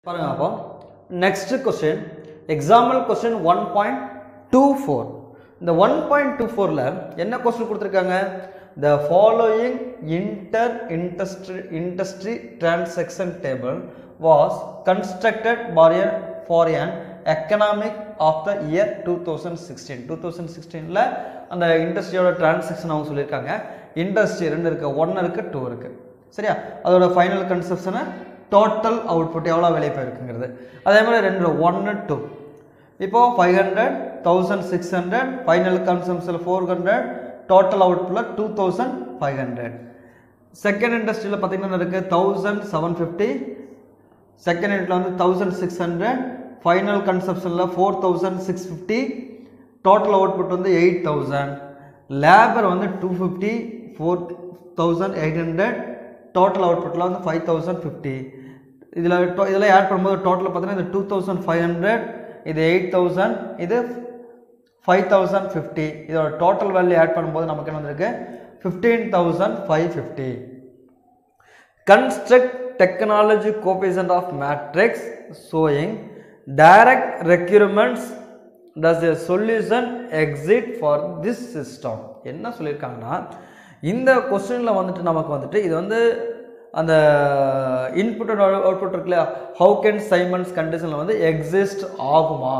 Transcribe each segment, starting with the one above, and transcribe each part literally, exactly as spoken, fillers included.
பாருங்க அப்போ next question example question one point two four இந்த one point two four ல என்ன question கொடுத்திருக்காங்க the following inter industry industry transaction table was constructed by a for an economic of the year twenty sixteen twenty sixteen ல அந்த இண்டஸ்ட்ரியோட transaction அவங்க சொல்லிருக்காங்க industry ரெண்டு இருக்கு one இருக்கு two இருக்கு சரியா அதோட ஃபைனல் கன்சப்ஷன் total output எவ்வளவு வெளிய போயிருக்குங்கிறது அதே மாதிரி ரெண்டு one two இப்போ five hundred sixteen hundred final consumption four hundred total output two thousand five hundred second industry ல பாத்தீங்கன்னா இருக்கு seventeen fifty second unit ல வந்து sixteen hundred final consumption ல four thousand six fifty total output வந்து eight thousand labor வந்து two fifty four thousand eight hundred total output ல வந்து five thousand fifty இதல இதல ஆட் பண்ணும்போது டோட்டல் பார்த்தீங்கன்னா இது two thousand five hundred இது eight thousand இது five thousand fifty இதோட டோட்டல் வேல்யூ ஆட் பண்ணும்போது நமக்கு என்ன வந்திருக்கு fifteen thousand five hundred fifty construct technology coefficient of matrix showing direct requirements does a solution exist for this system என்ன சொல்லிருக்காங்கன்னா இந்த क्वेश्चनல வந்துட்டு நமக்கு வந்துட்டு இது வந்து அந்த இன்புட் அண்ட் அவுட்புட் இருக்குல how can Simon's conditionல வந்து exist ஆகுமா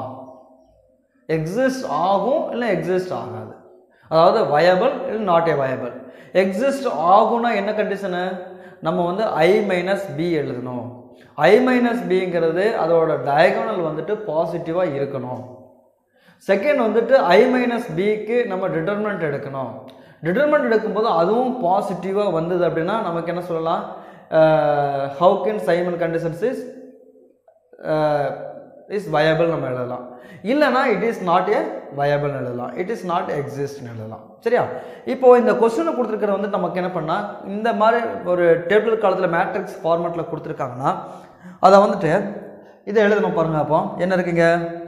exist ஆகும் இல்ல exist ஆகாது அதாவது viable இல்ல not a viable exist ஆகும்னா என்ன கண்டிஷன் நம்ம வந்து i minus b எழுதணும் i minus bங்கிறது அதோட diagonal வந்துட்டு பாசிட்டிவா இருக்கணும் செகண்ட் வந்துட்டு i minus b க்கு நம்ம டிட்டர்மினன்ட் எடுக்கணும் டிட்டர்மினன்ட் எடுக்கும்போது அதுவும் பாசிட்டிவா வந்தது அப்படினா நமக்கு என்ன சொல்லலாம் how can Simon conditions is uh, is viable நம்ம எழுதலாம் இல்லனா it is not a viable எழுதலாம் it is not exist எழுதலாம் சரியா இப்போ இந்த क्वेश्चन கொடுத்திருக்கிறது வந்து நமக்கு என்ன பண்ணா இந்த மாதிரி ஒரு டேபிள் காலத்துல மேட்ரிக்ஸ் ஃபார்மட்ல கொடுத்திருக்காங்கன்னா அத வந்துட்டு இத எழுதணும் பாருங்க அப்போ என்ன இருக்குங்க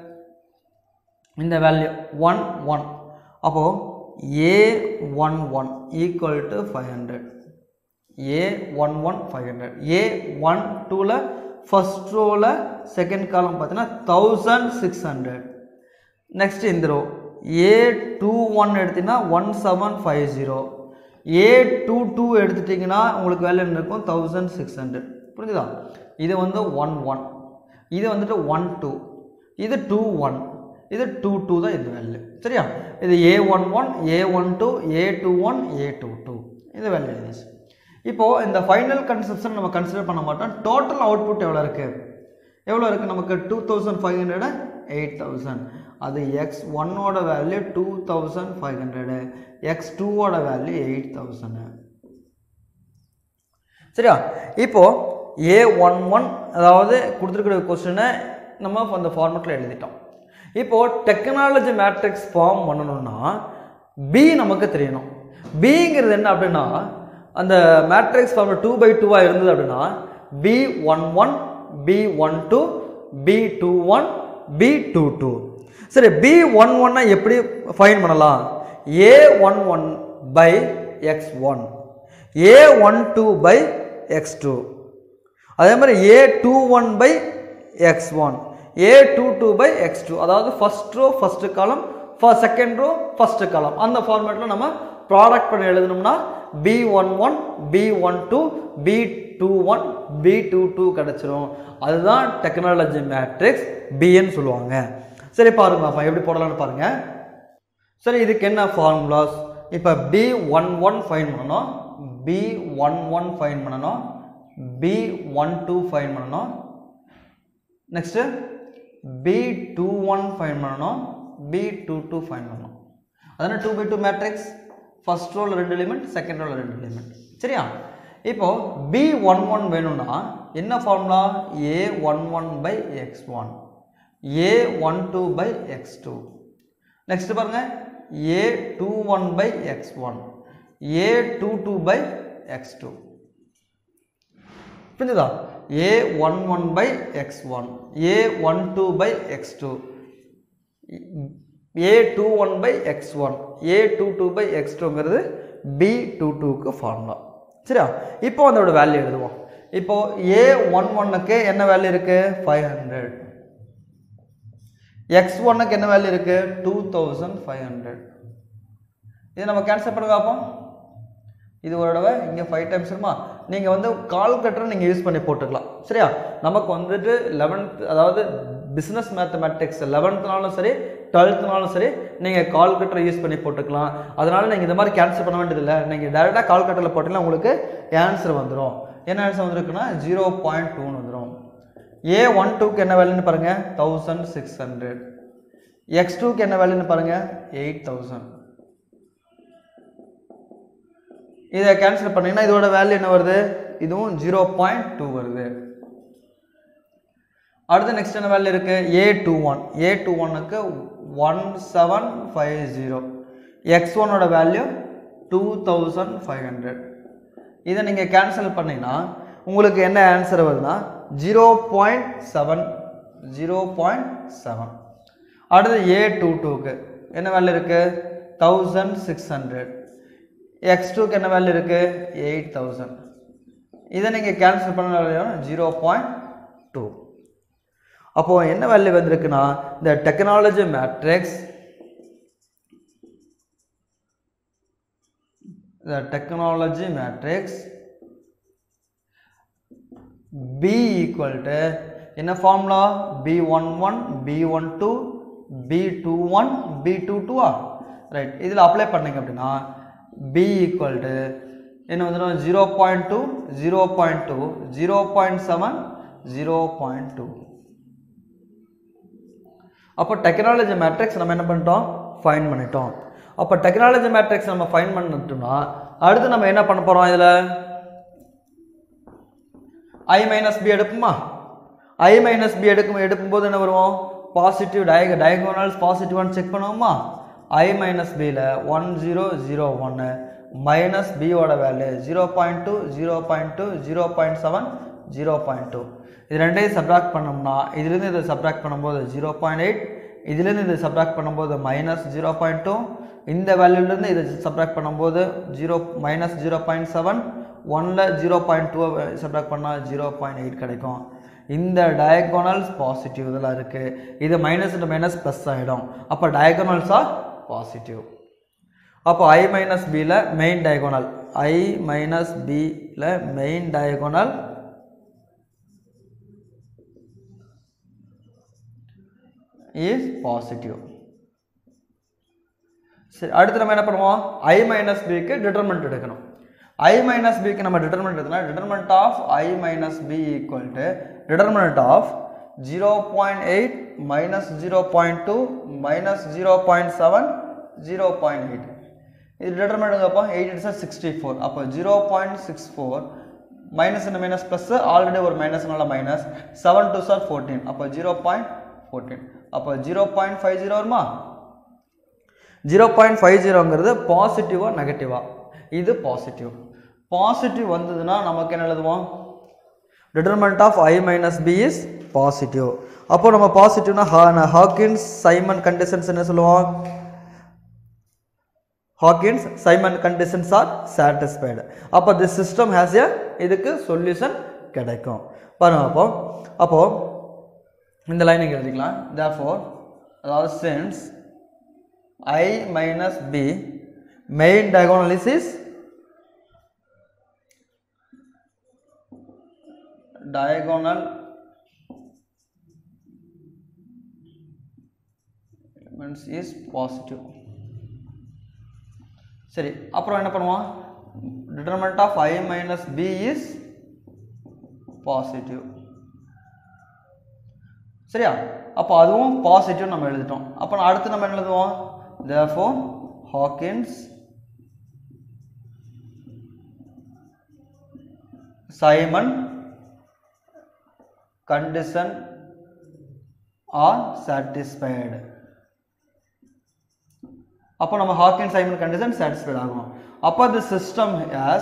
இந்த வேல்யூ one one அப்போ a eleven equal to five hundred a eleven five hundred a twelve ல first row ல second column பார்த்தீனா sixteen hundred next இந்த row a twenty-one எடுத்தீனா seventeen fifty a twenty-two எடுத்துட்டீங்கன்னா உங்களுக்கு வேல்யூ என்ன இருக்கும் sixteen hundred புரியுதா இது வந்து eleven இது வந்துட்டு twelve இது twenty-one இது twenty-two தான் இந்த வேல்யூ சரியா இது a eleven a twelve a twenty-one a twenty-two இந்த வேல்யூ இது இப்போ இந்த ஃபைனல் கன்சப்ஷன் நம்ம கன்சிடர் பண்ண மாட்டோம் டோட்டல் அவுட்புட் எவ்வளவு இருக்கு எவ்வளவு இருக்கு நமக்கு two thousand five hundred eight thousand அது x one ஓட value two thousand five hundred x two ஓட வேல்யூ eight thousand சரியா இப்போ a eleven அதாவது கொடுத்திருக்கிற क्वेश्चனை நம்ம அந்த ஃபார்மட்ல எழுதிட்டோம் இப்போ டெக்னாலஜி மேட்ரிக்ஸ் ஃபார்ம் பண்ணனும்னா b நமக்கு தெரியணும் bங்கிறது என்ன அப்படினா அந்த matrix form two by two ஆ இருந்தது அப்படினா b eleven b twelve b twenty-one b twenty-two சரி b eleven னா எப்படி ஃபைண்ட் பண்ணலாம் a eleven by x one a twelve by x two அதே மாதிரி a twenty-one by x one a twenty-two by x two அதாவது first row first column for second row first column அந்த ஃபார்மட்ல நம்ம product பண்ணி எழுதணும்னா b eleven b twelve b twenty-one b twenty-two கிடைச்சிரும் அதுதான் technology matrix b ன்னு சொல்லுவாங்க சரி பாருங்க அப்ப எப்படி போடலாம்னு பாருங்க சரி இதுக்கு என்ன ஃபார்முலாஸ் இப்ப b eleven ஃபைண்ட் பண்ணனும் b eleven ஃபைண்ட் பண்ணனும் b twelve ஃபைண்ட் பண்ணனும் நெக்ஸ்ட் b twenty-one ஃபைண்ட் பண்ணனும் b twenty-two ஃபைண்ட் பண்ணனும் அதானே two by two matrix first ரோல ரெண்டு எலிமெண்ட் செகண்ட் ரோல ரெண்டு எலிமெண்ட் சரியா இப்போ b eleven வேணும்னா என்ன formula a eleven by x one a twelve by x two next பாருங்க a twenty-one by x one a twenty-two by x two புரியுதா a eleven by x one a twelve by x two a twenty-one by x one a twenty-two by x two ங்கிறது b twenty-two க்கு formula சரியா இப்போ அதோட value எழுதுவோம் இப்போ ஏ one ஒன்னுக்கு என்ன வேல்யூ இருக்கு ஃபைவ் ஹண்ட்ரட், எக்ஸ் ஒன்னுக்கு என்ன வேல்யூ இருக்கு டூ தௌசண்ட் ஃபைவ் ஹண்ட்ரட். இது நம்ம கேன்சல் பண்ணி பார்ப்போம். இது ஒரு தடவை இங்கே ஃபைவ் டைம்ஸ் இருக்குமா, நீங்கள் வந்து கால்குலேட்டரை நீங்கள் யூஸ் பண்ணி போட்டுக்கலாம். சரியா, நமக்கு வந்துட்டு லெவன்த் அதாவது பிஸ்னஸ் மேத்தமேட்டிக்ஸ் லெவன்த்னாலும் சரி டுவெல்த்னாலும் சரி நீங்கள் கால்குலேட்டரை யூஸ் பண்ணி போட்டுக்கலாம். அதனால் நீங்கள் இந்த மாதிரி கேன்சல் பண்ண வேண்டியதில்லை. நீங்கள் டேரெக்டாக கால்குலேட்டரில் போட்டிங்கன்னா உங்களுக்கு ஆன்சர் வந்துடும். என்ன ஆன்சர் வந்துருக்குன்னா ஜீரோ பாயிண்ட் டூன்னு வந்துடும். ஏ ஒன் டூக்கு என்ன வேல்யூன்னு பாருங்கள் தௌசண்ட் சிக்ஸ் ஹண்ட்ரட், எக்ஸ் டூக்கு என்ன வேல்யூன்னு பாருங்கள் எயிட் தௌசண்ட். இதை கேன்சல் பண்ணீங்கன்னா இதோட வேல்யூ என்ன வருது, இதுவும் ஜீரோ பாயிண்ட் டூ வருது. அடுத்து நெக்ஸ்ட் என்ன வேல்யூ இருக்கு A two one, A two ஒன்னுக்கு one seven five zero, X ஒன்னோட value two thousand five hundred. இதை நீங்கள் கேன்சல் பண்ணீங்கன்னா உங்களுக்கு என்ன ஆன்சர் வருதுன்னா zero point seven zero point seven. அடுத்து ஏ டூ டூக்கு என்ன வேல்யூ இருக்கு தௌசண்ட் சிக்ஸ் ஹண்ட்ரட், எக்ஸ் டூக்கு என்ன வேல்யூ இருக்கு எயிட் தௌசண்ட். இதை நீங்கள் கேன்சல் பண்ண ஜீரோ பாயிண்ட் டூ. அப்போ என்ன வேல்யூ வந்திருக்குன்னா இந்த technology matrix the technology matrix B equal to in a formula B eleven, B twelve, B twenty-one, B twenty-two ah right. இதில் அப்ளை பண்ணீங்க அப்படின்னா B equal to என்ன வந்துடும் zero point two zero point two zero point seven zero point two. அப்போ technology matrix நம்ம என்ன பண்ணிட்டோம் find பண்ணிட்டோம். அப்போ டெக்னாலஜி மேட்ரிக்ஸ் நம்ம ஃபைண்ட் பண்ணிட்டோம்னா அடுத்து நம்ம என்ன பண்ண போகிறோம், இதில் ஐ மைனஸ் பி எடுப்போமா. ஐ மைனஸ் பி எடுக்கும் எடுக்கும்போது என்ன வருவோம் பாசிட்டிவ் டயக டயகோனல்ஸ் பாசிட்டிவான்னு செக் பண்ணுவோமா. ஐ மைனஸ் பியில் ஒன் ஜீரோ ஜீரோ ஒன்று மைனஸ் பியோட value zero point two zero point two zero point seven zero point two. இது ரெண்டையும் சப்ராக்ட் பண்ணோம்னா இதுலேருந்து இதை சப்ராக்ட் பண்ணும்போது ஜீரோ பாயிண்ட் எயிட், இதுலேருந்து இதை சப்ராக்ட் பண்ணும்போது மைனஸ் ஜீரோ பாயிண்ட் டூ, இந்த வேல்யூலேருந்து இதை சப்ராக்ட் பண்ணும்போது zero minus zero point seven, ஒன்னில் ஜீரோ பாயிண்ட் டூ சப்ராக்ட் பண்ணால் ஜீரோ பாயிண்ட் எயிட் கிடைக்கும். இந்த டயகோனல்ஸ் பாசிட்டிவ் இதெல்லாம் இருக்குது. இது மைனஸ் இன்ட்டு மைனஸ் ப்ளஸ் ஆகிடும். அப்போ டயகோனல்ஸ் ஆர் பாசிட்டிவ். அப்போ ஐ மைனஸ் பியில் மெயின் டயகோனல் ஐ மைனஸ் பியில் மெயின் டயகோனல் is positive. சரி, அடுத்து நம்ம என்ன பண்ணுவோம் i minus b க்கு டிட்டர்மினன்ட் எடுக்கணும். i minus b க்கு நம்ம டிட்டர்மினன்ட் எடுத்தனா determinant of i minus b equal to determinant of zero point eight minus zero point two minus zero point seven zero point eight. இது determinant அப்போ eight is sixty four. அப்போ zero point six four minus இந்த minus plus already ஒரு மைனஸ்னால minus seven two சார் fourteen. அப்போ zero point fourteen. அப்போ zero point five zero வருமா. ஜீரோ பாயிண்ட் ஃபைவ் ஜீரோங்கிறது பாசிட்டிவா நெகட்டிவா, இது பாசிட்டிவ். பாசிட்டிவ் வந்ததுன்னா நமக்கு என்ன எழுதுவோம் டிட்டர்மினன்ட் ஆஃப் i மைனஸ் b இஸ் பாசிட்டிவ். அப்போ நம்ம பாசிட்டிவ்னா ஹாக்கின்ஸ் சைமன் கண்டிஷன்ஸ் என்ன சொல்லுவோம் Hawkins Simon conditions are satisfied. அப்போ தி சிஸ்டம் ஹேஸ் எ இதுக்கு சொல்யூஷன் கிடைக்கும் பாருங்க. அப்போ அப்போ இந்த லைன் இங்கே எழுதிக்கலாம். therefore அதாவது since i minus b main diagonal is is diagonal elements is positive. சரி, அப்புறம் என்ன பண்ணுவோம் determinant of i minus b is positive. சரியா, அப்போ அதுவும் பாசிட்டிவ் நம்ம எழுதிட்டோம். அப்போ அடுத்து நம்ம என்ன எழுதுவோம் therefore Hawkins Simon condition are satisfied. அப்போ நம்ம Hawkins Simon condition satisfied ஆகும். அப்போ the system has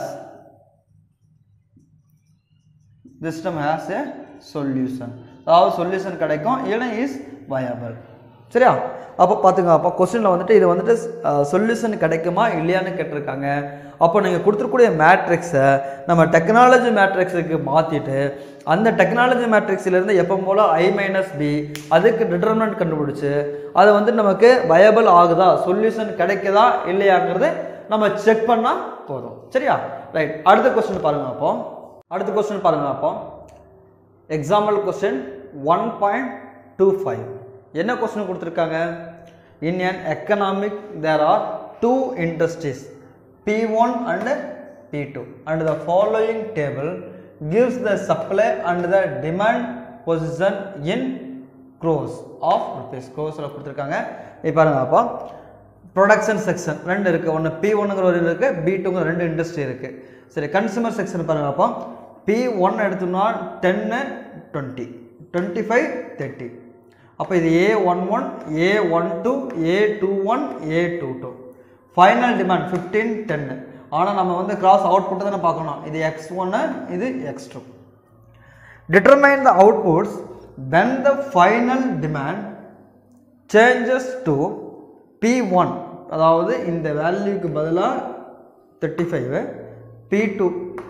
system has a solution. அதாவது சொல்யூஷன் கிடைக்கும். இல்லைனா இஸ் வயபிள். சரியா? அப்போ பார்த்துங்க, அப்போ கொஸ்டினில் வந்துட்டு இது வந்துட்டு சொல்யூஷன் கிடைக்குமா இல்லையான்னு கேட்டிருக்காங்க. அப்போ நீங்கள் கொடுத்துருக்கூடிய மேட்ரிக்ஸை நம்ம டெக்னாலஜி மேட்ரிக்ஸுக்கு மாற்றிட்டு அந்த டெக்னாலஜி மேட்ரிக்ஸிலேருந்து எப்போ போல் ஐ மைனஸ் பி அதுக்கு டிட்டர்மினன்ட் கண்டுபிடிச்சி அதை வந்து நமக்கு வயபிள் ஆகுதா, சொல்யூஷன் கிடைக்குதா இல்லையாங்கிறது நம்ம செக் பண்ணால் போதும். சரியா? ரைட். அடுத்த கொஸ்டின் பாருங்க. அப்போ அடுத்த கொஸ்டின் பாருங்க. அப்போ example question one point two five என்ன கொஸ்டின் கொடுத்துருக்காங்க? In an economic there are two industries P one and P two and the following table gives the supply and the demand position in crores of rupees. crores-ல கொடுத்துருக்காங்க. இப்போ பாருங்க. அப்போ production section ரெண்டு இருக்குது. ஒன்று B ஒன்னுங்கிற ஒரு இருக்குது, பி டூங்கிற ரெண்டு இண்டஸ்ட்ரி இருக்குது. சரி, கன்சூமர் செக்ஷன் பாருங்க. அப்போ பி ஒன் எடுத்தோம்னா டென்னு டுவெண்ட்டி டுவெண்ட்டி ஃபைவ் தேர்ட்டி. அப்போ இது A one one A one two A two one A two two. Final demand fifteen டென்னு. ஆனால் நம்ம வந்து கிராஸ் அவுட்புட்டை தானே பார்க்கணும். இது எக்ஸ் ஒன்று, இது X two. Determine the outputs when the final demand changes to P one, அதாவது இந்த வேல்யூக்கு பதிலாக தேர்ட்டி ஃபைவ், P two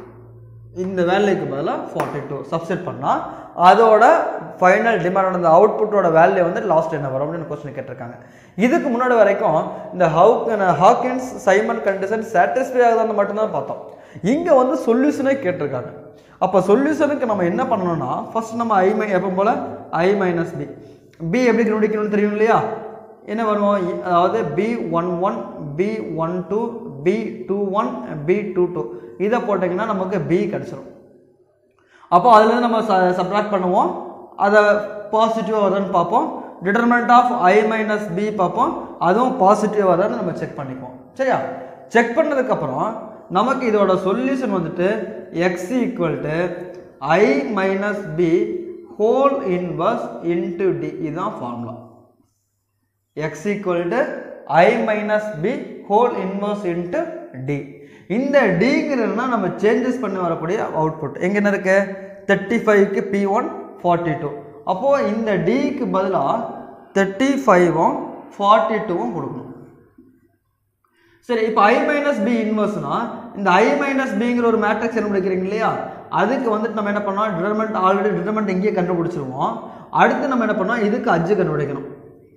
இந்த வேல்யூக்கு பதிலாக ஃபார்ட்டி டூ சப்ஸ்டிட் பண்ணால் அதோட ஃபைனல் டிமாண்ட் அந்த அவுட்புட்டோட வேல்யூ வந்து லாஸ்ட் என்ன வரும் அப்படின்னு கொஸ்டின் கேட்டிருக்காங்க. இதுக்கு முன்னாடி வரைக்கும் இந்த how Hawkins Simon condition satisfy ஆகுதான்னு மட்டும்தான் பார்த்தோம். இங்கே வந்து சொல்யூஷனே கேட்டிருக்காங்க. அப்போ சொல்யூஷனுக்கு நம்ம என்ன பண்ணணும்னா ஃபர்ஸ்ட் நம்ம ஐ மை எப்போ போல் ஐ மைனஸ் பி பி எப்படி கண்டுபிடிக்கணும்னு தெரியும் இல்லையா? என்ன வருவோம்? அதாவது B one one B one two B two one B two two இதை போட்டிங்கன்னா நமக்கு பி கிடச்சிரும். அப்போ அதுலேருந்து நம்ம சப்ட்ராக்ட் பண்ணுவோம். அதை பாசிட்டிவாக வருதுன்னு பார்ப்போம். Determinant of I minus B பார்ப்போம். அதுவும் பாசிட்டிவாக வருதுன்னு நம்ம செக் பண்ணிப்போம். சரியா? செக் பண்ணதுக்கப்புறம் நமக்கு இதோட சொல்யூஷன் வந்துட்டு X equal to I minus B whole inverse into D. இதுதான் formula. X equal to I minus B whole inverse into D. இந்த டிங்கிறதுனா நம்ம சேஞ்சஸ் பண்ணி வரக்கூடிய அவுட்புட் எங்கே என்ன இருக்கு? தேர்ட்டி ஃபைவ்க்கு பி ஒன் ஃபார்ட்டி டூ. அப்போது இந்த டிக்கு பதிலாக தேர்ட்டி ஃபைவும் ஃபார்ட்டி டூவும் கொடுக்கணும். சரி, இப்போ ஐ மைனஸ் பி இன்வர்ஸ்னா இந்த ஐ மைனஸ் பிங்கிற ஒரு மேட்ரிக்ஸ் என்ன முடிக்கிறீங்க இல்லையா? அதுக்கு வந்துட்டு நம்ம என்ன பண்ணோம்? டிட்டர்மெண்ட் ஆல்ரெடி டிட்டர்மெண்ட் இங்கேயே கண்டுபிடிச்சிருவோம். அடுத்து நம்ம என்ன பண்ணோம்? இதுக்கு அஜ்ஜு கண்டுபிடிக்கணும்.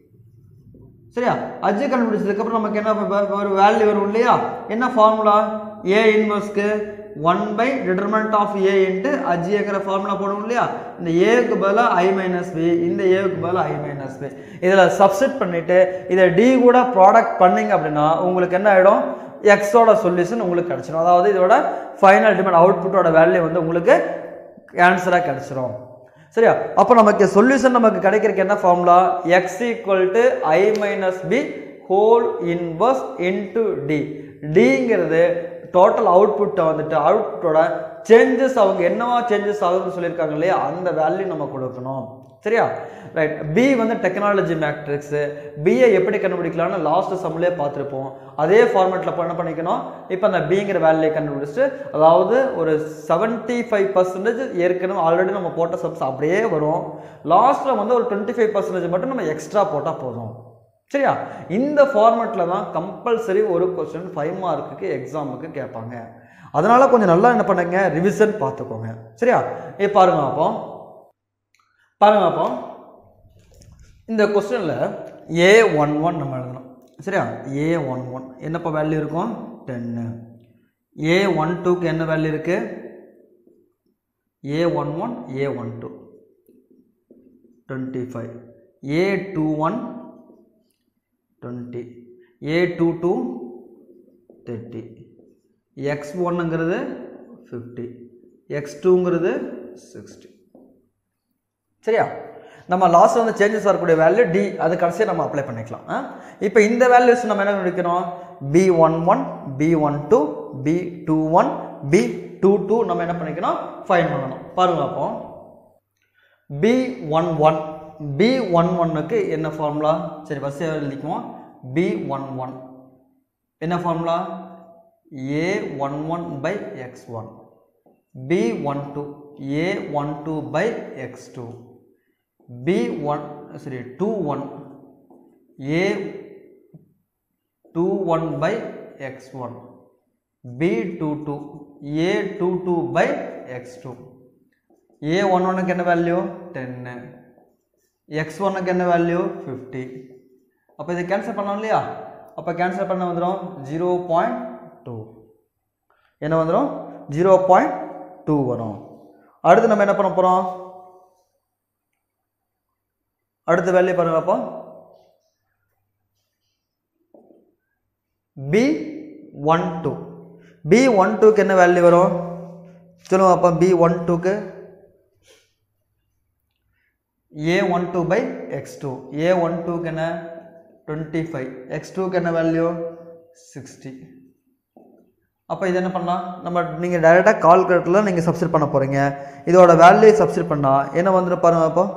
சரியா? அஜ்ஜு கண்டுபிடிச்சதுக்கப்புறம் நமக்கு என்ன ஒரு வேல்யூ வரும் இல்லையா? என்ன ஃபார்முலா? ஏ இன்வர்ஸ்க்கு one by determinant of A into அஜ்ஜுங்கிற ஃபார்முலா போடணும் இல்லையா? இந்த ஏவுக்கு பதிலாக ஐ மைனஸ் பி, இந்த ஏவுக்கு பதிலாக ஐ மைனஸ் பி. இதில் சப்ஸ்டிட் பண்ணிவிட்டு இதை டி கூட ப்ராடக்ட் பண்ணிங்க அப்படின்னா உங்களுக்கு என்ன ஆகிடும்? எக்ஸோட சொல்யூஷன் உங்களுக்கு கிடச்சிடும். அதாவது இதோட ஃபைனல் டிமாண்ட் அவுட்புட்டோட வேல்யூ வந்து உங்களுக்கு ஆன்சராக கிடச்சிரும். சரியா? அப்போ நமக்கு சொல்யூஷன் நமக்கு கிடைக்கிறதுக்கு என்ன formula? X equal to I minus B whole inverse into D. டிங்கிறது டோட்டல் அவுட்புட்டை வந்துட்டு அவுட்புட்டோட சேஞ்சஸ் அவங்க என்னவா சேஞ்சஸ் ஆகுதுன்னு சொல்லியிருக்காங்க இல்லையா? அந்த வேல்யூ நம்ம கொடுக்கணும். சரியா? ரைட். பி வந்து டெக்னாலஜி மேட்ரிக்ஸு. பியை எப்படி கண்டுபிடிக்கலாம்னு லாஸ்ட் சம்லேயே பார்த்துருப்போம். அதே ஃபார்மேட்டில் என்ன பண்ணிக்கணும்? இப்போ அந்த பிங்கிற வேல்யூ கண்டுபிடிச்சிட்டு அதாவது ஒரு செவன்ட்டி ஃபைவ் பர்சன்டேஜ் ஏற்கனவே ஆல்ரெடி நம்ம போட்ட சப்ஸ் அப்படியே வரும். லாஸ்ட்டில் வந்து ஒரு டுவெண்ட்டி ஃபைவ் பர்சன்டேஜ் மட்டும் நம்ம எக்ஸ்ட்ரா போட்டால் போதும். சரியா? இந்த ஃபார்மேட்டில் தான் கம்பல்சரி ஒரு கொஸ்டின் ஃபைவ் மார்க்குக்கு எக்ஸாமுக்கு கேட்பாங்க. அதனால் கொஞ்சம் நல்லா என்ன பண்ணுங்க? ரிவிஷன் பார்த்துக்கோங்க. சரியா? இப்போ பாருங்க. அப்போ பாருங்க. அப்போ இந்த கொஸ்டினில் ஏ ஒன் ஒன் நம்ம எழுதணும். சரியா? ஏ ஒன் ஒன் என்னப்போ வேல்யூ இருக்கும்? டென்னு. ஏ ஒன் டூக்கு என்ன வேல்யூ இருக்கு? A one one A one two twenty five. A two one twenty. A two two thirty. X ஒன்னுங்கிறது ஃபிஃப்டி. எக்ஸ் டூங்கிறது சிக்ஸ்டி. சரியா? நம்ம லாஸ்ட் வந்து சேஞ்சஸ் வரக்கூடிய வேல்யூ டி, அது கடைசியாக நம்ம அப்ளை பண்ணிக்கலாம். இப்போ இந்த வேல்யூஸ் நம்ம என்ன கண்டுபிடிக்கணும்? B one one B one two B two one B two two நம்ம என்ன பண்ணிக்கணும்? ஃபைண்ட் பண்ணணும். பாருங்க. அப்போ B one one B one ஒன்னுக்கு என்ன ஃபார்முலா? சரி, ஃபர்ஸ்ட் எழுதிக்குவோம். பி ஒன் ஒன் என்ன formula? A one one by X one. B one two A one two by X two. B one சரி two one a twenty-one by x one, b twenty-two, a twenty-two by x two, a eleven க்கு என்ன value ten, x one க்கு என்ன value fifty. அப்ப இத cancel பண்ணலாம் இல்லையா? அப்ப கேன்சல் பண்ண வந்துரும் zero point two. என்ன வந்துரும் zero point two வரும். அடுத்து நம்ம என்ன பண்ண போறோம்? அடுத்த வேல்யூ பாருங்க அப்போ b twelve. b twelve க்கு என்ன வேல்யூ வரும் சொல்லுங்க அப்ப b twelve க்கு a twelve by x two, a twelve க்கு என்ன twenty-five, x two க்கு என்ன வேல்யூ sixty. அப்ப இது என்ன பண்ணலாம் நம்ம நீங்க டைரக்டா கால்குலேட்டர்ல நீங்க சப்ஸ்டிட் பண்ண போறீங்க. இதோட வேல்யூ சப்ஸ்டிட் பண்ணா என்ன வந்துரும் பாருங்க அப்போ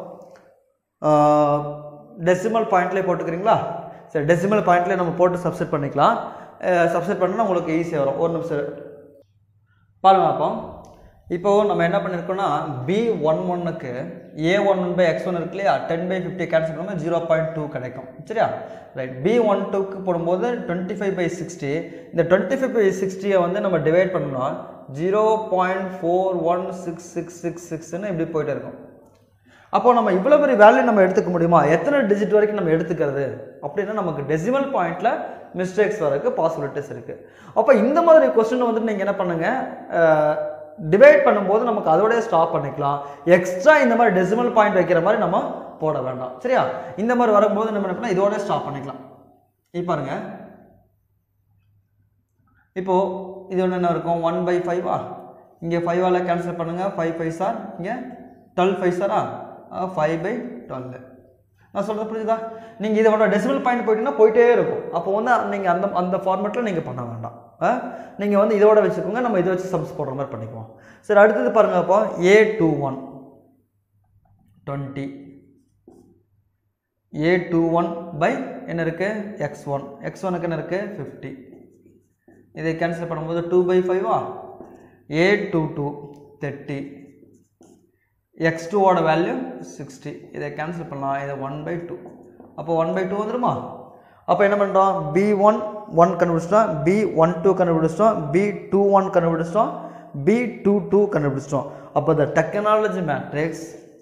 டெசிமல் பாயிண்ட்லயே போட்டுக்கிறீங்களா? சரி டெசிமல் பாயிண்ட்லயே நம்ம போட்டு சப்ஸ்டிட் பண்ணிக்கலாம். சப்ஸ்டிட் பண்ணா உங்களுக்கு ஈஸியா வரும். ஒரு நிமிஷம் பாருங்க அப்போ இப்போ நம்ம என்ன பண்ணிருக்கோம்னா b eleven க்கு a eleven by x one இருக்கு இல்லையா ten by fifty கேன்சல் பண்ணும்போது zero point two கிடைக்கும். சரியா? ரைட் b twelve க்கு போடும்போது twenty-five by sixty. இந்த twenty-five by sixty வந்து நம்ம டிவைட் பண்ணோம்னா zero point four one six six six six ன்னு இப்படி போயிட்டே இருக்கும். அப்போ நம்ம இவ்வளவு பெரிய வேல்யூ நம்ம எடுத்துக்க முடியுமா? எத்தனை டிஜிட் வரைக்கும் நம்ம எடுத்துக்கிறது அப்படின்னா நமக்கு டெசிமல் பாயிண்ட்ல மிஸ்டேக்ஸ் வரதுக்கு பாசிபிலிட்டிஸ் இருக்கு. அப்ப இந்த மாதிரி क्वेश्चन வந்து நீங்க என்ன பண்ணுங்க டிவைட் பண்ணும்போது நமக்கு அதோடயே ஸ்டாப் பண்ணிக்கலாம். எக்ஸ்ட்ரா இந்த மாதிரி டெசிமல் பாயிண்ட் வைக்கிற மாதிரி நம்ம போட வேண்டாம். சரியா? இந்த மாதிரி வரும்போது நம்ம என்ன பண்ணா இதோடயே ஸ்டாப் பண்ணிக்கலாம். இப்போ பாருங்க இப்போ இது என்ன இருக்கும் one by five ஆ இங்க five ஆல கேன்சல் பண்ணுங்க five fives ஆர் இங்க twelve fives ஆரா five by twelve. நான் சொல்றது புரியுதா? நீங்க இதோட டெசிமல் பாயிண்ட் போயிட்டீங்கன்னா போயிட்டே இருக்கும். அப்போ வந்து நீங்க அந்த அந்த ஃபார்மட்ல நீங்க பண்ண வேண்டாம். நீங்க வந்து இதோட வெச்சுக்கோங்க. நம்ம இத வச்சு சம்ஸ் போடுற மாதிரி பண்ணிக்குவோம். சரி அடுத்து பாருங்க அப்போ a twenty-one twenty, a twenty-one by என்ன இருக்கு x one, x one க்கு என்ன இருக்கு fifty. இதை கேன்சல் பண்ணும்போது two by five ஆ a twenty-two thirty, x two ஓட வேல்யூ sixty. இதை கேன்சல் பண்ணலாம். இதை one by two. அப்போ one by two வந்துருமா? அப்போ என்ன பண்றோம் b eleven கண்டுபிடிச்சிட்டோம், b twelve கண்டுபிடிச்சிட்டோம், b twenty-one கண்டுபிடிச்சிட்டோம், b twenty-two கண்டுபிடிச்சிட்டோம். அப்போ the technology matrix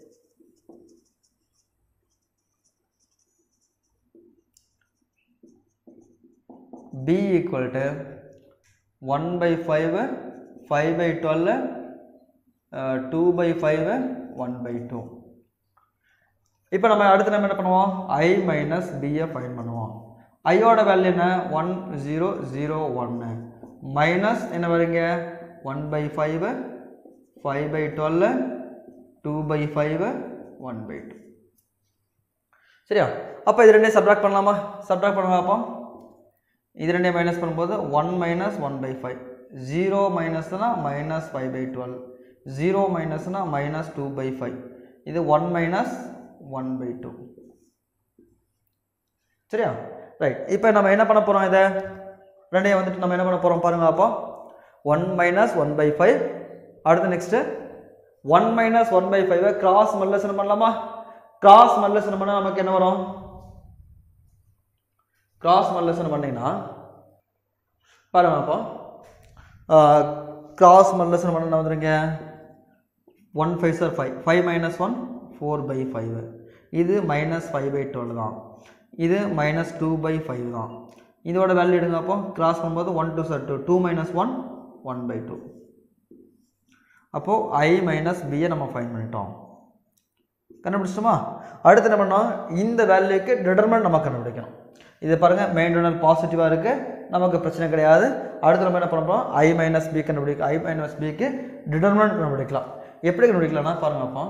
b equal to one by five, five by twelve, uh, two by five, one by two. இப்போ நம்ம அடுத்து நம்ம என்ன பண்ணுவோம் i minus b I find பண்ணுவோம். i ஓட வேல்யூ என்ன one zero zero one minus என்ன வருங்க one by five, five by twelve, two by five, one by two. சரியா? அப்ப இது ரெண்டையும் சப்ட்ராக்ட் பண்ணலாமா? சப்ட்ராக்ட் பண்ணுங்க அப்போ இது ரெண்டையும் மைனஸ் பண்ணும்போது one minus one by five, zero மைனஸ்னா minus five by twelve, zero மைனஸ்னா minus two by five, இது one minus one by two. சரியா? ரைட். இப்போ நம்ம என்ன பண்ண போறோம் இத ரெண்டையும் வந்துட்டு நம்ம என்ன பண்ண போறோம் பாருங்க அப்போ one minus one by five. அடுத்து next one minus one by five cross multiplication பண்ணலாமா? கிராஸ் மல்டிப்ளிகேஷன் பண்ணா நமக்கு என்ன வரும்? கிராஸ் மல்டிப்ளிகேஷன் பண்ணீங்கன்னா பாருங்க அப்போ கிராஸ் மல்டிப்ளிகேஷன் பண்ணா வந்துருங்க one five are five, five minus one four by five, இது minus five by twelve தான், இது minus two by five தான். இதோட வேல்யூ எடுங்க அப்போ கிராஸ் பண்ணும்போது one two are two, two minus one one by two. அப்போ i minus b நம்ம ஃபைண்ட் பண்ணிட்டோம். கண்டுபிடிச்சிட்டோமா? அடுத்து என்ன பண்ணோம் இந்த வேல்யூக்கு டிடர்மினன்ட் நம்ம கண்டுபிடிக்கணும். இது பாருங்க மெயின் டிடர்மினன்ட் பாசிட்டிவா இருக்கு, நமக்கு பிரச்சனை கிடையாது. அடுத்து நம்ம என்ன பண்ணப் போறோம் i minus b கண்டுபிடிக்க i minus b க்கு டிடர்மினன்ட் கண்டுபிடிக்கலாம். எப்படி கண்டுபிடிக்கலாம்னா பாருங்க அப்போ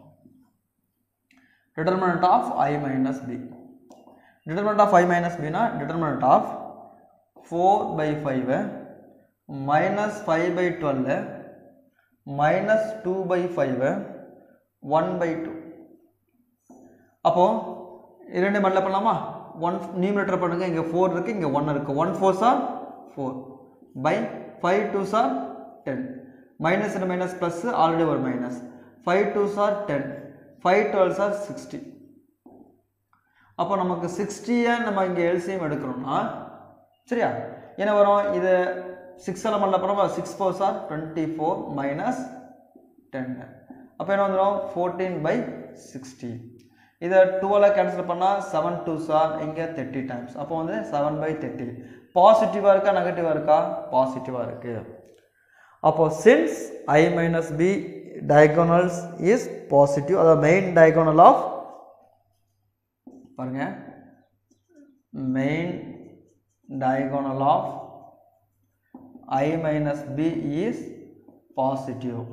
determinant of I minus b. Determinant of I minus b na determinant of four by five minus five by twelve minus two by five one by two. அப்போ இரண்டு multiply பண்ணலாமா? one numerator பண்ணுங்க, இங்க four இருக்கு, இங்க one இருக்கு. one fours are four by five twos are ten. Minus and minus plus already ஒரு minus. five twos are ten. five twelves are sixty. அப்போ நமக்கு சிக்ஸ்டியை நம்ம இங்கே எல்சிஎம் எடுக்கிறோம்னா சரியா என்ன வரும் இது சிக்ஸ் எல்லாம் பண்ணல பரவா சிக்ஸ் ஃபோர் சார் டுவெண்ட்டி ஃபோர் மைனஸ் டென் அப்போ என்ன வந்துடும் ஃபோர்டீன் பை சிக்ஸ்டி இதை டுவெல் கேன்சல் பண்ணால் செவன் டூ சார் இங்கே தேர்ட்டி டைம்ஸ் அப்போ வந்து செவன் பை தேர்ட்டி பாசிட்டிவாக இருக்கா நெகட்டிவாக இருக்கா பாசிட்டிவாக இருக்குது அப்போ since I minus b diagonals is positive the main diagonal of பாருங்க main diagonal of I minus b is positive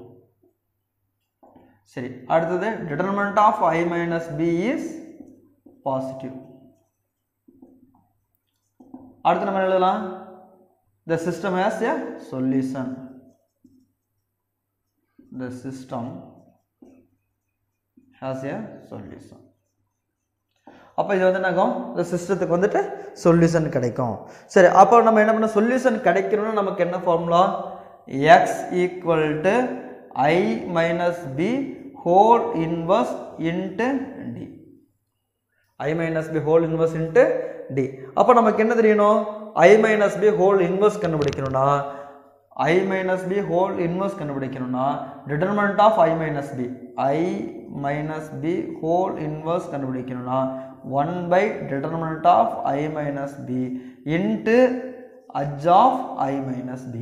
சரி அடுத்தது determinant of I minus b is positive அடுத்து நம்ம எழுதலாம் the system has a solution the system has a solution அப்ப இது வந்து என்னகும் இந்த சிஸ்டத்துக்கு வந்துட்டு சொல்யூஷன் கிடைக்கும் சரி அப்போ நம்ம என்ன பண்ண சொல்யூஷன் கிடைக்கணும்னா நமக்கு என்ன formula x equal to I minus b whole inverse into d I minus b whole inverse into d அப்ப நமக்கு என்ன தெரியணும் I minus b whole inverse கண்டுபிடிக்கணும்னா I minus b whole inverse கண்டுபிடிக்கணும்னா determinant of I minus b I minus b whole inverse கண்டுபிடிக்கணும்னா one by determinant of I minus b into edge of I minus b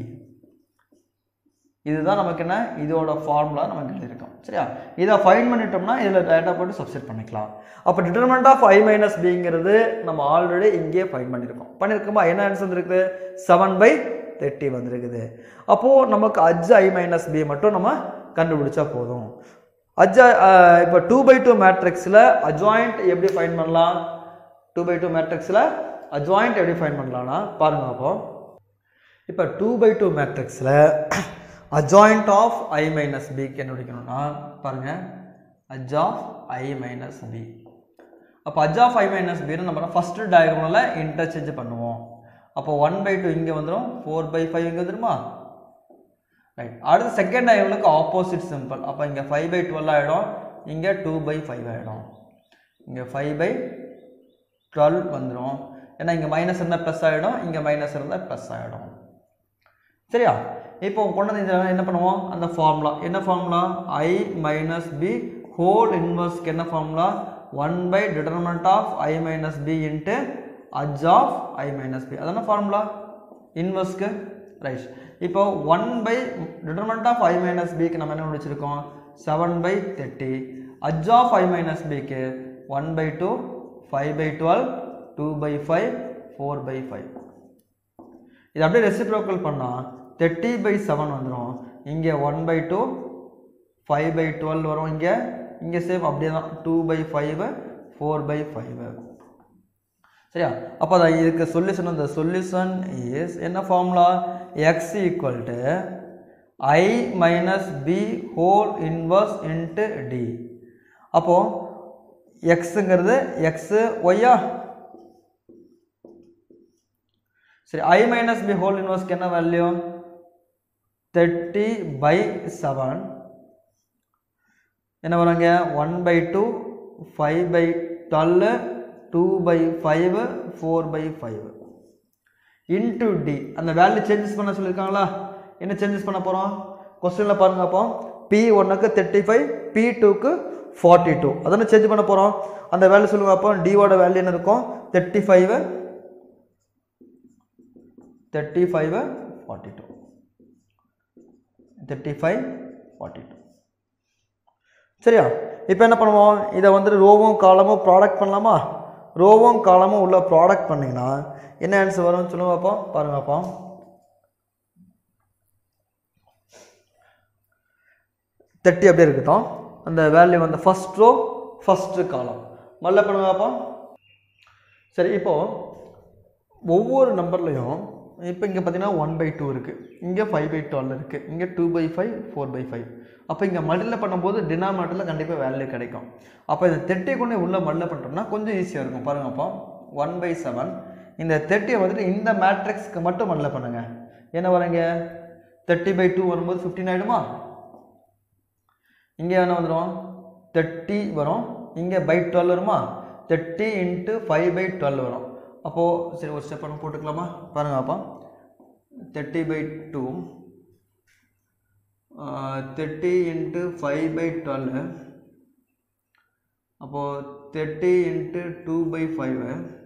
இதுதான் நமக்கு என்ன இதோட formula நமக்கு எழுதிருக்கோம் சரியா இத ஃபைண்ட் பண்ணிட்டோம்னா இதல டேட்டா போட்டு சப்ஸ்டிட் பண்ணிக்கலாம் அப்ப determinant of I minus b ங்கிறது நம்ம ஆல்ரெடி இங்கே ஃபைண்ட் பண்ணிருக்கோம் பண்ணிருக்கோமா என்ன ஆன்சர் வந்திருக்கு seven by thirty வந்திருக்குது அப்போ நமக்கு edge I minus b மட்டும் நம்ம கண்டுபிடிச்சா போதும் edge இப்போ two by two மேட்ரிக்ஸ்ல adjoint எப்படி ஃபைண்ட் பண்ணலாம் two by two மேட்ரிக்ஸ்ல adjoint எப்படி ஃபைண்ட் பண்ணலாம்னா பாருங்க அப்போ இப்போ two by two மேட்ரிக்ஸ்ல adjoint of I minus b கண்டுபிடிக்கணும்னா பாருங்க edge of I minus b அப்ப edge of I minus b ன நம்ம ஃபர்ஸ்ட் டயகோனல்ல இன்டர்சேஞ்ச் பண்ணுவோம் அப்போ one by two இங்க வந்துரும் four by five இங்க வந்துருமா ரைட் அடுத்து செகண்ட் டயகோனலுக்கு ஆப்போசிட் சிம்பிள் அப்ப இங்க five by twelve ஆயிடும் இங்க two by five ஆயிடும் இங்க five by twelve வந்துரும் ஏன்னா இங்க மைனஸ் இருந்தா பிளஸ் ஆயிடும் இங்க மைனஸ் இருந்தா பிளஸ் ஆயிடும் சரியா இப்போ கொண்டு வந்து என்ன பண்ணுவோம் அந்த ஃபார்முலா என்ன formula I minus b whole inverse க்கு என்ன formula one by determinant of I minus b into edge of I minus b அதான ஃபார்முலா இன்வெர்ஸ் க்கு ரைட் இப்போ one by determinant of I minus b க்கு நம்ம என்ன முடிச்சிருக்கோம் seven by thirty edge of I minus b க்கு one by two five by twelve two by five four by five இது அப்படியே ரெசிப்ரோக்கல் பண்ணா thirty by seven வந்துரும் இங்க one by two five by twelve வரும் இங்க இங்க சேம் அப்படியே தான் two by five four by five சரியா அப்ப அத இதுக்கு சொல்யூஷன் அந்த சொல்யூஷன் இஸ் என்ன formula x equal to I minus b whole inverse into d அப்போ x ங்கிறது x y ஆ சரி I minus b whole inverse க்கு என்ன வேல்யூ thirty by seven என்ன வராங்க one by two five by twelve two by five four by five into d அந்த value changes பண்ண சொல்லிருக்காங்களா என்ன சேஞ்சஸ் பண்ண போறோம் क्वेश्चनல பாருங்க அப்போ p one க்கு thirty-five p two க்கு forty-two அதானே சேஞ்ச் பண்ண போறோம் அந்த வேல்யூ சொல்லுங்க அப்போ d ஓட வேல்யூ என்ன இருக்கும் thirty-five thirty-five forty-two thirty-five forty-two சரியா இப்போ என்ன பண்ணுவோம் இத வந்து ரோவும் காலமும் ப்ராடக்ட் பண்ணலாமா ரோவும் காலமும் உள்ள ப்ராடக்ட் பண்ணீங்கனா என்ன ஆன்சர் வரும் சொல்லுங்க அப்போ பாருங்க அப்போ thirty அப்படியே இருக்கட்டும் அந்த வேல்யூ வந்து ஃபர்ஸ்ட் ரோ ஃபர்ஸ்ட் காலம் மல்ல பண்ணுங்க அப்போ சரி இப்போ ஒவ்வொரு நம்பர்லயும் இப்போ இங்க பாத்தீங்கன்னா one by two இருக்கு இங்க five by twelve இருக்கு இங்க two by five four by five அப்ப இங்க மல்டிப்ளை பண்ணும்போது டினாமினேட்டர்ல கண்டிப்பா வேல்யூ கிடைக்கும் அப்ப இந்த thirty கொண்டு உள்ள மல்டிப்ளை பண்றோம்னா கொஞ்சம் ஈஸியா இருக்கும் பாருங்க அப்போ one by seven இந்த thirty வந்துட்டு இந்த மேட்ரிக்ஸ்க்கு மட்டும் மல்டிப்ளை பண்ணுங்க என்ன வரங்க thirty by two வரும்போது fifteen ஆயிடுமா இங்க என்ன வந்துரும் thirty வரும் இங்க by twelve வருமா thirty into five by twelve வரும். அப்போது சரி ஒரு ஸ்டெப் பண்ண போட்டுக்கலாமா? பாருங்கள் அப்போ thirty by two thirty into five by twelve அப்போது thirty into two by five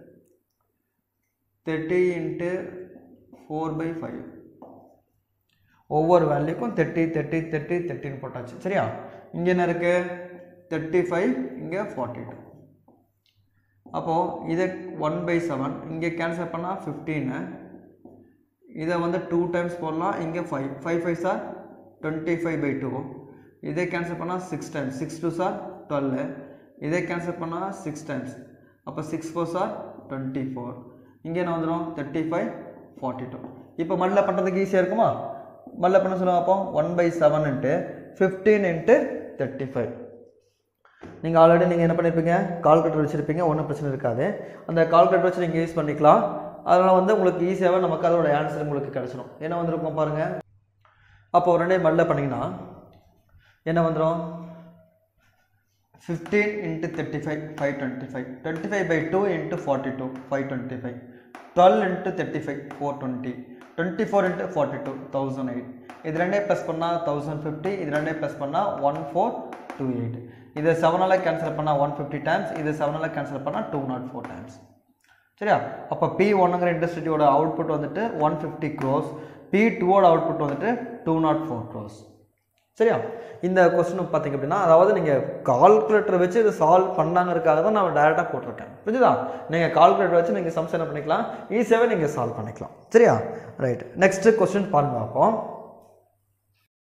thirty into four by five ஒவ்வொரு வேல்யூக்கும் தேர்ட்டி தேர்ட்டி தேர்ட்டி தேர்ட்டின்னு போட்டாச்சு. சரியா? இங்கே என்ன இருக்குது? தேர்ட்டி ஃபைவ், இங்கே ஃபார்ட்டி டூ. அப்போது இதை ஒன் பை செவன் இங்கே கேன்சல் பண்ணால் ஃபிஃப்டீனு, இதை வந்து டூ டைம்ஸ் போடலாம். இங்கே ஃபைவ் ஃபைவ் ஃபைவ் சார் டுவெண்ட்டி ஃபைவ் பை டூ. இதை கேன்சல் பண்ணால் சிக்ஸ் டைம்ஸ், சிக்ஸ் டூ சார் டுவெல். இதை கேன்சல் பண்ணால் சிக்ஸ் டைம்ஸ், அப்போ சிக்ஸ் ஃபோர் சார் டுவெண்ட்டி ஃபோர். இங்கே என்ன வந்துடும்? Thirty five forty two. இப்போ மல்ல பண்ணுறதுக்கு ஈஸியாக இருக்குமா? மல்ல பண்ண சொல்லுவாங்க. அப்போ one by seven into fifteen into thirty five. நீங்கள் ஆல்ரெடி நீங்கள் என்ன பண்ணியிருப்பீங்க? கால்குலேட்டர் வச்சுருப்பீங்க, ஒன்றும் பிரச்சனை இருக்காது. அந்த கால்குலேட்டர் வச்சு நீங்கள் யூஸ் பண்ணிக்கலாம். அதனால் வந்து உங்களுக்கு ஈஸியாகவே நமக்கு அதோட ஆன்சர் உங்களுக்கு கிடச்சிடும். என்ன வந்துருக்கும் பாருங்கள். அப்போ ரெண்டே மல்ல பண்ணிங்கன்னா என்ன வந்துடும்? Fifteen into thirty five five twenty five twenty five by two into forty two five twenty five twelve into thirty five four twenty twenty four into forty two thousand eight. இது ரெண்டே ப்ளஸ் பண்ணால் thousand fifty, இது ரெண்டே plus பண்ணால் one four two eight. இதை செவனால் cancel பண்ணால் one fifty times, இது செவனால் கேன்சல் பண்ணால் டூ நாட் ஃபோர் டைம்ஸ். சரியா? அப்போ பி ஒன்னுங்கிற இண்டஸ்ட்ரியோட அவுட்புட் வந்துட்டு ஒன் ஃபிஃப்டி க்ரோஸ், பி டூவோட அவுட்புட் வந்துட்டு டூ நாட் ஃபோர் க்ரோஸ். சரியா? இந்த கொஸ்டின் பார்த்தீங்க அப்படின்னா, அதாவது நீங்கள் கால்குலேட்டர் வச்சு இதை சால்வ் பண்ணாங்கிறதுக்காக தான் நான் டேரெக்டாக போட்டிருக்கேன். புரிஞ்சுதா? நீங்கள் கால்குலேட்டர் வச்சு நீங்கள் சம்ஸ் என்ன பண்ணிக்கலாம், ஈஸியாகவே நீங்கள் சால்வ் பண்ணிக்கலாம். சரியா? ரைட். நெக்ஸ்ட்டு கொஸ்டின் பாருங்க. அப்போ